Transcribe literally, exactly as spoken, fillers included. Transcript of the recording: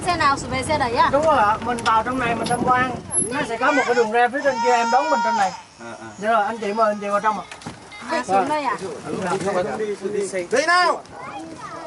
xe nào về xe đấy à? Đúng rồi ạ, mình vào trong này mình tham quan. Nó sẽ có một cái đường ra phía trên kia em đón mình trên này. Dạ rồi, anh chị mời anh chị vào trong ạ. À, xuống đây à? Đi nào.